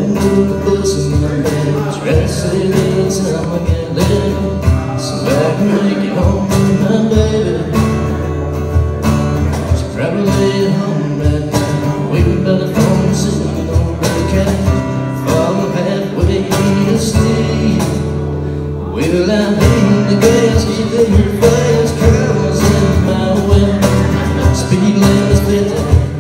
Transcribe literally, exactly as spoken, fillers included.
Riding through the bus in my bed, trying to say that time I get there, so I can make it home with my baby. She's probably at home right now, waiting by the phone, sitting on the couch, falling halfway asleep. Well, I'm hitting the gas, keeping her fast, cars in my way. Speed limit is fifty.